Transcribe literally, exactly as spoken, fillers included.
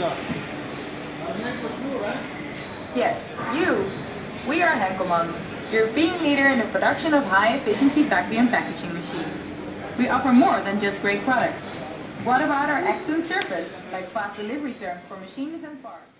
Yes, you. We are Henkelman, European leader in the production of high-efficiency vacuum packaging machines. We offer more than just great products. What about our excellent service, like fast delivery terms for machines and parts?